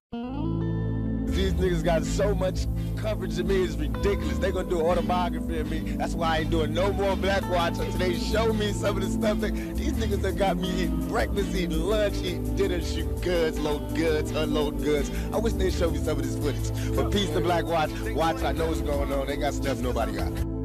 These niggas got so much coverage of me, it's ridiculous. They gonna do an autobiography of me. That's why I ain't doing no more Black Watch until they show me some of the stuff that these niggas that got me eating breakfast, eating lunch, eating dinner, shooting goods, load goods, unload goods. I wish they'd show me some of this footage. But peace to Black Watch. Watch, I know what's going on. They got stuff nobody got.